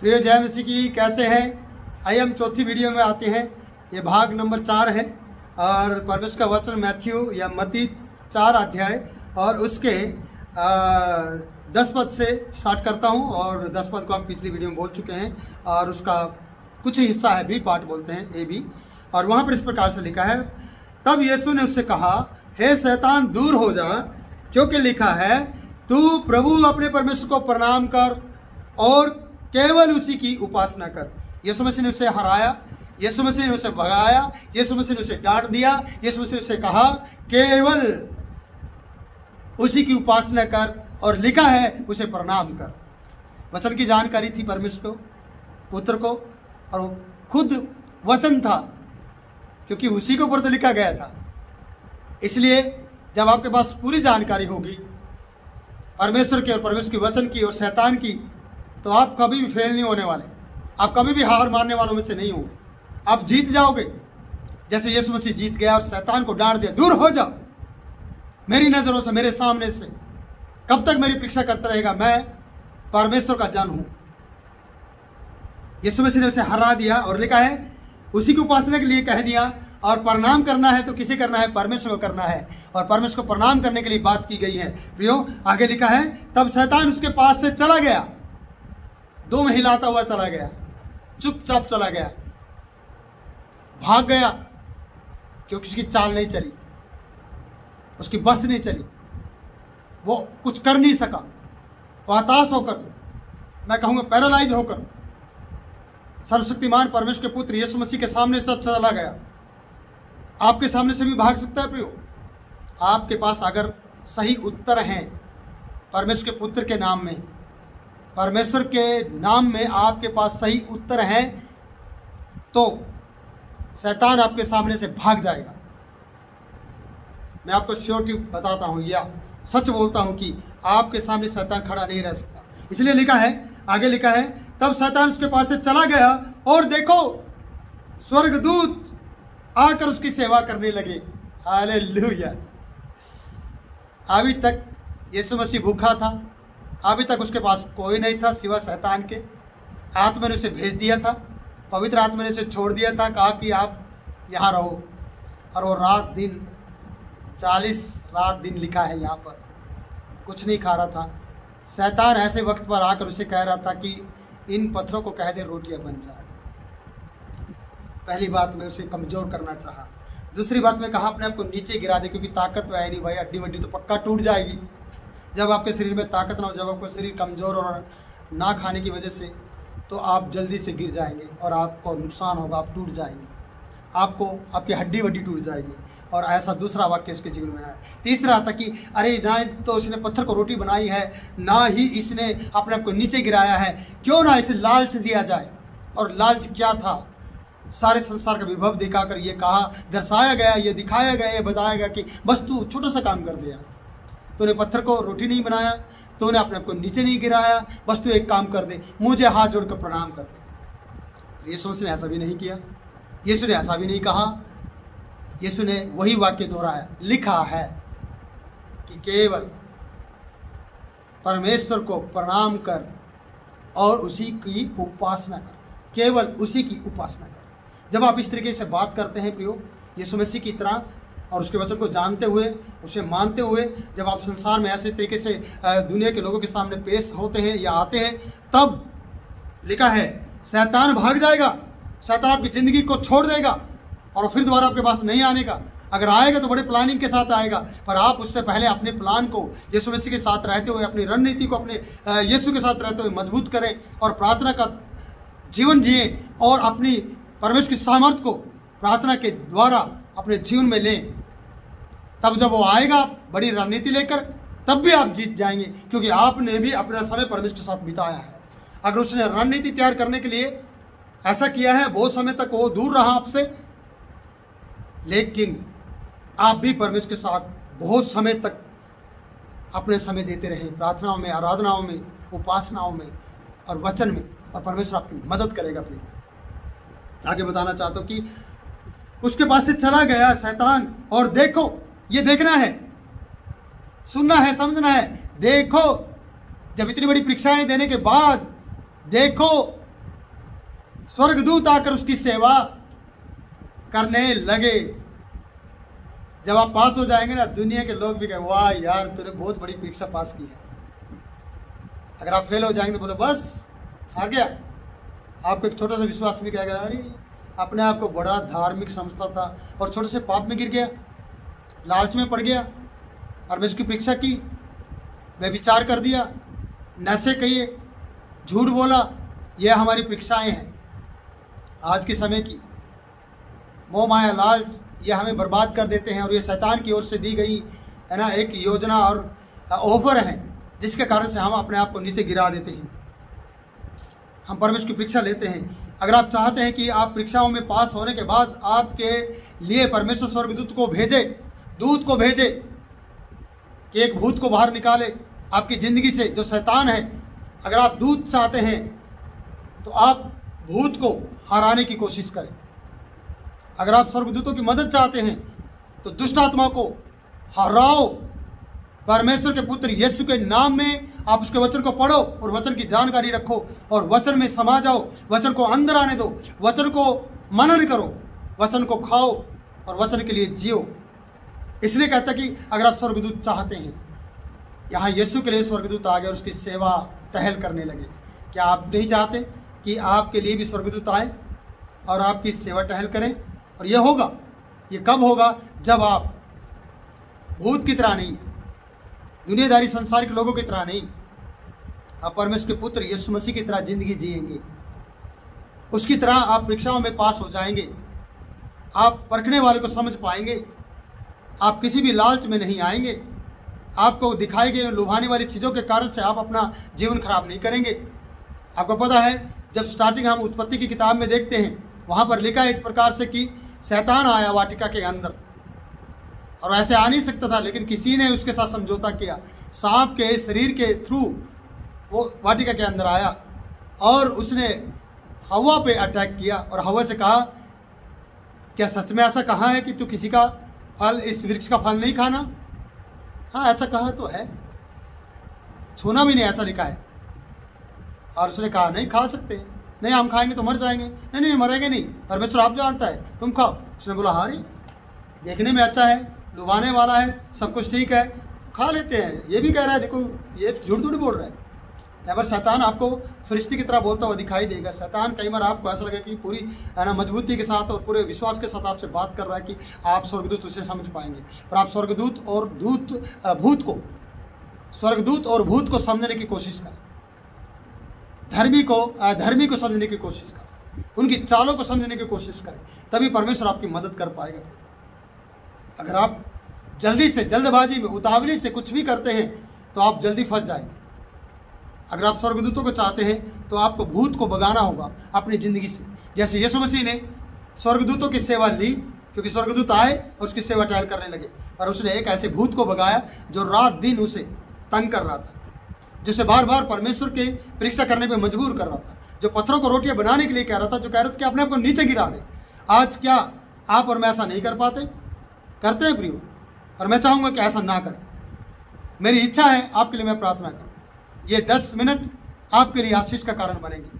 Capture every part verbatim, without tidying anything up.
प्रिय जय मसीह की, कैसे हैं? आइए हम चौथी वीडियो में आते हैं। ये भाग नंबर चार है और परमेश्वर का वचन मैथ्यू या मत्ती चार अध्याय और उसके आ, दस पद से स्टार्ट करता हूँ। और दस पद को हम पिछली वीडियो में बोल चुके हैं और उसका कुछ हिस्सा है बी पार्ट बोलते हैं, ए बी। और वहाँ पर इस प्रकार से लिखा है, तब यीशु ने उससे कहा, हे शैतान दूर हो जा, क्योंकि लिखा है, तू प्रभु अपने परमेश्वर को प्रणाम कर और केवल उसी की उपासना कर। यीशु मसीह ने उसे हराया, यीशु मसीह ने उसे भगाया, यीशु मसीह ने उसे डांट दिया, यीशु मसीह ने उसे कहा केवल उसी की उपासना कर और लिखा है उसे प्रणाम कर। वचन की जानकारी थी परमेश्वर को, पुत्र को, और वो खुद वचन था क्योंकि उसी के ऊपर तो लिखा गया था। इसलिए जब आपके पास पूरी जानकारी होगी परमेश्वर की और परमेश्वर के वचन की और शैतान की, तो आप कभी भी फेल नहीं होने वाले, आप कभी भी हार मानने वालों में से नहीं होंगे, आप जीत जाओगे। जैसे यीशु मसीह जीत गया और शैतान को डांट दिया, दूर हो जा मेरी नज़रों से, मेरे सामने से। कब तक मेरी परीक्षा करता रहेगा? मैं परमेश्वर का जन हूं। यीशु मसीह ने उसे हरा दिया और लिखा है उसी की उपासना के लिए कह दिया। और प्रणाम करना है तो किसे करना है? परमेश्वर को करना है। और परमेश्वर को प्रणाम करने के लिए बात की गई है। प्रियो, आगे लिखा है, तब शैतान उसके पास से चला गया, दो में हिलाता हुआ चला गया, चुपचाप चला गया, भाग गया, क्योंकि उसकी चाल नहीं चली, उसकी बस नहीं चली, वो कुछ कर नहीं सका। वो हताश होकर, मैं कहूँगा पैरालाइज होकर, सर्वशक्तिमान परमेश्वर के पुत्र यीशु मसीह के सामने से चला गया। आपके सामने से भी भाग सकता है प्रियो। आपके पास अगर सही उत्तर हैं परमेश्वर के पुत्र के नाम में, परमेश्वर के नाम में आपके पास सही उत्तर हैं, तो शैतान आपके सामने से भाग जाएगा। मैं आपको श्योरिटी बताता हूं या सच बोलता हूं कि आपके सामने शैतान खड़ा नहीं रह सकता। इसलिए लिखा है, आगे लिखा है, तब शैतान उसके पास से चला गया और देखो स्वर्गदूत आकर उसकी सेवा करने लगे। हालेलुया। अभी तक यीशु मसीह भूखा था, अभी तक उसके पास कोई नहीं था सिवा शैतान के। आत्मा ने उसे भेज दिया था, पवित्र आत्मा ने उसे छोड़ दिया था, कहा कि आप यहाँ रहो। और वो रात दिन, चालीस रात दिन लिखा है यहाँ पर, कुछ नहीं खा रहा था। शैतान ऐसे वक्त पर आकर उसे कह रहा था कि इन पत्थरों को कह दे रोटियाँ बन जाए। पहली बात में उसे कमज़ोर करना चाहा। दूसरी बात में कहा अपने आप को नीचे गिरा दे, क्योंकि ताकत तो है नहीं भाई, हड्डी वड्डी तो पक्का टूट जाएगी। जब आपके शरीर में ताकत ना हो, जब आपका शरीर कमज़ोर और ना खाने की वजह से, तो आप जल्दी से गिर जाएंगे और आपको नुकसान होगा, आप टूट जाएंगे, आपको आपकी हड्डी वड्डी टूट जाएगी। और ऐसा दूसरा वाक्य उसके जीवन में आया। तीसरा था कि अरे ना तो इसने पत्थर को रोटी बनाई है, ना ही इसने अपने आप को नीचे गिराया है, क्यों ना इसे लालच दिया जाए। और लालच क्या था? सारे संसार का विभव दिखाकर ये कहा, दर्शाया गया, ये दिखाया गया, ये बताया गया कि बस तू छोटा सा काम कर दिया, तूने पत्थर को रोटी नहीं बनाया, तूने अपने आप को नीचे नहीं गिराया, बस तू एक काम कर दे, मुझे हाथ जोड़कर प्रणाम कर दे। यीशु मसीह ने ऐसा भी नहीं किया, यीशु ने ऐसा भी नहीं कहा। यीशु ने वही वाक्य दोहराया, लिखा है कि केवल परमेश्वर को प्रणाम कर और उसी की उपासना कर, केवल उसी की उपासना कर। जब आप इस तरीके से बात करते हैं प्रियो, यीशु मसीह की तरह और उसके वचन को जानते हुए, उसे मानते हुए, जब आप संसार में ऐसे तरीके से दुनिया के लोगों के सामने पेश होते हैं या आते हैं, तब लिखा है शैतान भाग जाएगा, शैतान आपकी ज़िंदगी को छोड़ देगा और फिर दोबारा आपके पास नहीं आने का। अगर आएगा तो बड़े प्लानिंग के साथ आएगा, पर आप उससे पहले अपने प्लान को यीशु मसीह के साथ रहते हुए, अपनी रणनीति को अपने यीशु के साथ रहते हुए मजबूत करें और प्रार्थना का जीवन जिए और अपनी परमेश्वर की सामर्थ्य को प्रार्थना के द्वारा अपने जीवन में लें। तब जब वो आएगा बड़ी रणनीति लेकर, तब भी आप जीत जाएंगे, क्योंकि आपने भी अपना समय परमेश्वर के साथ बिताया है। अगर उसने रणनीति तैयार करने के लिए ऐसा किया है, बहुत समय तक वो दूर रहा आपसे, लेकिन आप भी परमेश्वर के साथ बहुत समय तक अपने समय देते रहे, प्रार्थनाओं में, आराधनाओं में, उपासनाओं में और वचन में, और परमेश्वर आपकी मदद करेगा। फिर आगे बताना चाहता हूँ कि उसके पास से चला गया शैतान, और देखो, ये देखना है, सुनना है, समझना है। देखो, जब इतनी बड़ी परीक्षाएं देने के बाद देखो स्वर्गदूत आकर उसकी सेवा करने लगे। जब आप पास हो जाएंगे ना, दुनिया के लोग भी कहें वाह यार तूने बहुत बड़ी परीक्षा पास की है। अगर आप फेल हो जाएंगे तो बोलो बस आ गया। आपको एक छोटा सा विश्वास भी कहेगा अरे अपने आप को बड़ा धार्मिक समझता था और छोटे से पाप में गिर गया, लालच में पड़ गया, परमेश्वर की परीक्षा की, व्यभिचार कर दिया, नशे किए, झूठ बोला। यह हमारी परीक्षाएं हैं आज के समय की। मोह माया लालच ये हमें बर्बाद कर देते हैं और ये शैतान की ओर से दी गई है ना एक योजना और ऑफर है जिसके कारण से हम अपने आप को नीचे गिरा देते हैं। हम परमेश्वर की परीक्षा लेते हैं। अगर आप चाहते हैं कि आप परीक्षाओं में पास होने के बाद आपके लिए परमेश्वर स्वर्गदूत को भेजे, दूत को भेजे कि एक भूत को बाहर निकाले आपकी ज़िंदगी से जो शैतान है। अगर आप दूत चाहते हैं तो आप भूत को हराने की कोशिश करें। अगर आप स्वर्गदूतों की मदद चाहते हैं तो दुष्ट आत्मा को हराओ। परमेश्वर के पुत्र यीशु के नाम में आप उसके वचन को पढ़ो और वचन की जानकारी रखो और वचन में समा जाओ। वचन को अंदर आने दो, वचन को मनन करो, वचन को खाओ और वचन के लिए जियो। इसलिए कहता कि अगर आप स्वर्गदूत चाहते हैं, यहाँ यीशु के लिए स्वर्गदूत आ गए और उसकी सेवा टहल करने लगे। क्या आप नहीं चाहते कि आपके लिए भी स्वर्गदूत आए और आपकी सेवा टहल करें? और यह होगा, ये कब होगा? जब आप भूत की तरह नहीं, दुनियादारी संसार के लोगों की तरह नहीं, आप परमेश्वर के पुत्र यीशु मसीह की तरह जिंदगी जिएंगे। उसकी तरह आप परीक्षाओं में पास हो जाएंगे। आप परखने वाले को समझ पाएंगे। आप किसी भी लालच में नहीं आएंगे। आपको दिखाई गई लुभाने वाली चीज़ों के कारण से आप अपना जीवन खराब नहीं करेंगे। आपको पता है जब स्टार्टिंग हम उत्पत्ति की किताब में देखते हैं, वहाँ पर लिखा है इस प्रकार से कि शैतान आया वाटिका के अंदर और ऐसे आ नहीं सकता था, लेकिन किसी ने उसके साथ समझौता किया। सांप के शरीर के थ्रू वो वाटिका के अंदर आया और उसने हवा पे अटैक किया और हवा से कहा क्या सच में ऐसा कहा है कि तू किसी का फल, इस वृक्ष का फल नहीं खाना? हाँ ऐसा कहा तो है, छूना भी नहीं ऐसा लिखा है। और उसने कहा नहीं खा सकते, नहीं हम खाएंगे तो मर जाएंगे। नहीं नहीं मरेंगे नहीं, परमेश्वर आप जानता है, तुम खाओ। उसने बोला हाँ रे देखने में अच्छा है, लुभाने वाला है, सब कुछ ठीक है, खा लेते हैं। ये भी कह रहा है देखो ये झूठ झूठ बोल रहा है। अगर शैतान आपको फरिश्ते की तरह बोलता हुआ दिखाई देगा, शैतान कई बार आपको ऐसा लगेगा कि पूरी है ना मजबूती के साथ और पूरे विश्वास के साथ आपसे बात कर रहा है कि आप स्वर्गदूत उसे समझ पाएंगे। पर आप स्वर्गदूत और दूत भूत को स्वर्गदूत और भूत को समझने की कोशिश करें, धर्मी को अधर्मी को समझने की कोशिश करें, उनकी चालों को समझने की कोशिश करें, तभी परमेश्वर आपकी मदद कर पाएगा। अगर आप जल्दी से जल्दबाजी में उतावली से कुछ भी करते हैं तो आप जल्दी फंस जाएंगे। अगर आप स्वर्गदूतों को चाहते हैं तो आपको भूत को भगाना होगा अपनी ज़िंदगी से, जैसे यीशु मसीह ने स्वर्गदूतों की सेवा ली, क्योंकि स्वर्गदूत आए और उसकी सेवा टहल करने लगे। पर उसने एक ऐसे भूत को भगाया जो रात दिन उसे तंग कर रहा था, जिसे बार बार परमेश्वर के परीक्षा करने पर मजबूर कर रहा था, जो पत्थरों को रोटियां बनाने के लिए कह रहा था, जो कह रहा था कि अपने आप को नीचे गिरा दे। आज क्या आप और मैं ऐसा नहीं कर पाते? करते हैं प्रियो, और मैं चाहूँगा कि ऐसा ना करें। मेरी इच्छा है आपके लिए मैं प्रार्थना करूँ। ये दस मिनट आपके लिए आशीष का कारण बनेंगे।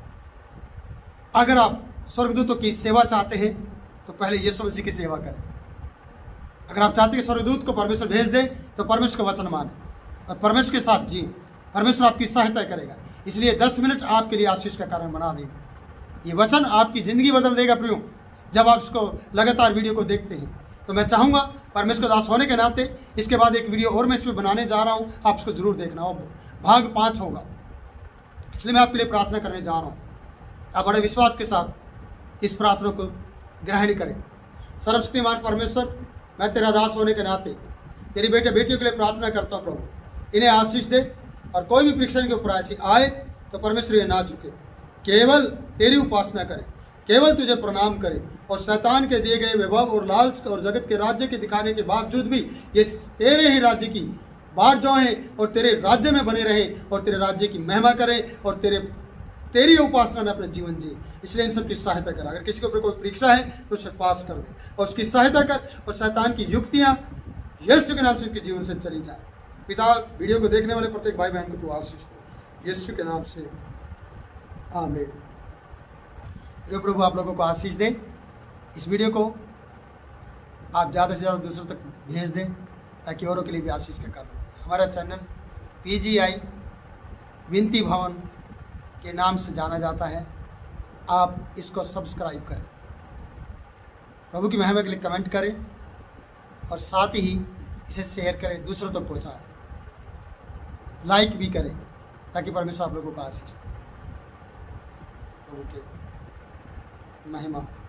अगर आप स्वर्गदूतों की सेवा चाहते हैं तो पहले यीशु मसीह की सेवा करें। अगर आप चाहते हैं कि स्वर्गदूत को परमेश्वर भेज दे तो परमेश्वर का वचन माने और परमेश्वर के साथ जिए। परमेश्वर आपकी सहायता करेगा। इसलिए दस मिनट आपके लिए आशीष का कारण बना देंगे। ये वचन आपकी ज़िंदगी बदल देगा प्रियो। जब आप इसको लगातार वीडियो को देखते हैं तो मैं चाहूँगा परमेश्वर दास होने के नाते इसके बाद एक वीडियो और मैं इस पर बनाने जा रहा हूँ, आप इसको जरूर देखना हो। भाग पाँच होगा, इसलिए मैं आपके लिए प्रार्थना करने जा रहा हूँ। आप बड़े विश्वास के साथ इस प्रार्थना को ग्रहण करें। सर्वशक्तिमान परमेश्वर, मैं तेरा दास होने के नाते तेरी बेटे बेटियों के लिए प्रार्थना करता हूँ प्रभु, इन्हें आशीष दे और कोई भी परीक्षा के ऊपर ऐसी आए तो परमेश्वर ये ना झुके, केवल तेरी उपासना करें, केवल तुझे प्रणाम करें और शैतान के दिए गए वैभव और लालच और जगत के राज्य के दिखाने के बावजूद भी ये तेरे ही राज्य की बाट जाएं और तेरे राज्य में बने रहें और तेरे राज्य की महिमा करें और तेरे तेरी उपासना में अपना जीवन जिए। इसलिए इन सब की सहायता कर। अगर किसी के ऊपर कोई परीक्षा है तो उसे पास कर दे और उसकी सहायता कर और शैतान की युक्तियाँ यीशु के नाम से उनके जीवन से चली जाए। पिता, वीडियो को देखने वाले प्रत्येक भाई बहन को तू आशीष दे, यीशु के नाम से आमीन। प्रिय प्रभु आप लोगों को आशीष दें। इस वीडियो को आप ज़्यादा से ज़्यादा दूसरों तक भेज दें ताकि औरों के लिए भी आशीष का कारण बने। हमारा चैनल पी जी आई विनती भवन के नाम से जाना जाता है। आप इसको सब्सक्राइब करें, प्रभु की महिमा के लिए कमेंट करें और साथ ही इसे शेयर करें, दूसरों तक पहुंचा दें, लाइक भी करें ताकि परमेश्वर आप लोगों को आशीष दे। प्रभु के महिमा